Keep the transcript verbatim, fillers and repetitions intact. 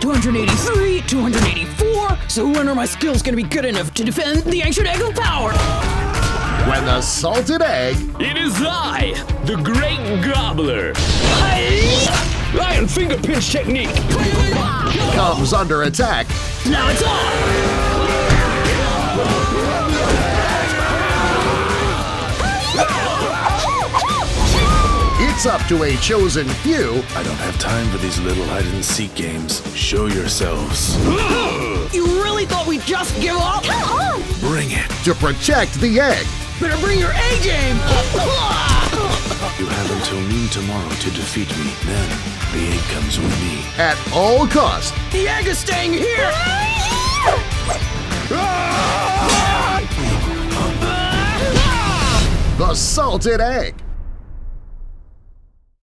two hundred eighty-three, two hundred eighty-four. So when are my skills gonna be good enough to defend the ancient egg of power? When the salted egg... It is I, the Great Gobbler. Hey! Lion finger pinch technique. comes under attack. Now it's on! It's up to a chosen few. I don't have time for these little hide-and-seek games. Show yourselves. You really thought we'd just give up? Come on! Bring it. To protect the egg. Better bring your A game! You have until noon tomorrow to defeat me. Then, the egg comes with me. At all costs. The egg is staying here! The salted egg.